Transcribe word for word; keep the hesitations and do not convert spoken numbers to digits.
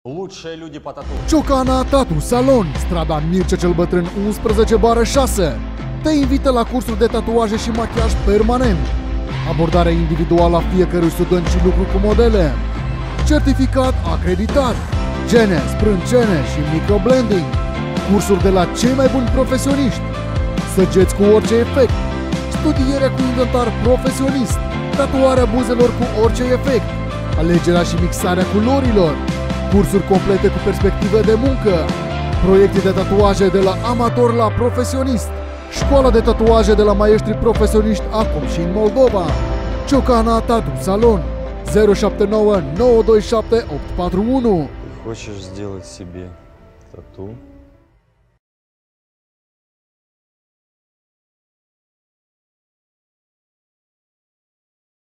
Lучшие люди по тату. Ciocana Tattoo Salon, strada Mircea cel Bătrân unsprezece bară șase. Te invită la cursuri de tatuaje și machiaj permanent. Abordare individuală a fiecărui student și lucru cu modele. Certificat acreditat. Gene, sprâncene și microblending. Cursuri de la cei mai buni profesioniști. Săgeți cu orice efect. Studierea cu inventar profesionist. Tatuarea buzelor cu orice efect. Alegerea și mixarea culorilor. Cursuri complete cu perspective de muncă. Proiecte de tatuaje de la amator la profesionist. Școala de tatuaje de la maestri profesioniști acum și în Moldova. Ciocana Tattoo Salon zero șapte nouă nouă doi șapte opt patru unu. Хочешь сделать себе тату?